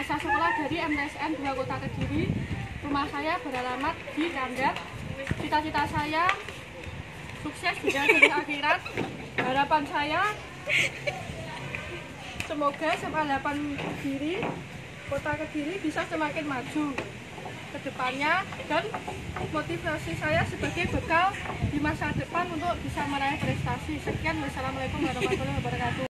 Ijazah sekolah dari MTSN 2 Kota Kediri. Rumah saya beralamat di Kandat. Cita-cita saya sukses di dunia akhirat. Harapan saya semoga SMA 8 Kediri, Kota Kediri bisa semakin maju ke depannya, dan motivasi saya sebagai bekal di masa depan untuk bisa meraih prestasi. Sekian, wassalamualaikum warahmatullahi wabarakatuh.